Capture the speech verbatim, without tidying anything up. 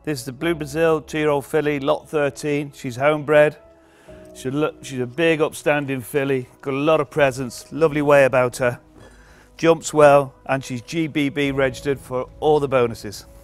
This is the Blue Brazil two-year-old filly, lot thirteen. She's homebred. She's a, she's a big, upstanding filly. Got a lot of presence, lovely way about her. Jumps well, and she's G B B registered for all the bonuses.